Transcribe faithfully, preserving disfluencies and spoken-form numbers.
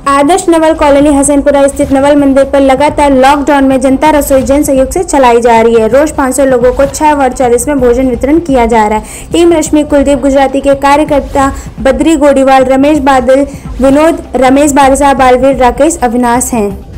आदर्श Naval colony Hasanpura स्थित नवल मंदिर पर लगातार लॉकडाउन में जनता रसोई जन सहयोग से चलाई जा रही है। रोज पाँच सौ लोगों को छह वर्ग चालीस में भोजन वितरण किया जा रहा है। टीम रश्मि कुलदीप गुजराती के कार्यकर्ता बद्री गोडीवाल, रमेश बादल, विनोद, रमेश बारसा, बालवीर, राकेश, अविनाश हैं।